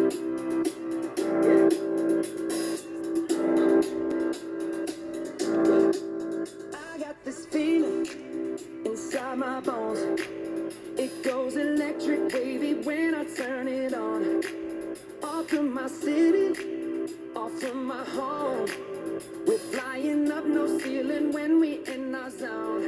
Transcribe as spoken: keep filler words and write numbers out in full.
I got this feeling inside my bones. It goes electric wavy when I turn it on. Off from my city, off from my home. We're flying up no ceiling when we in our zone.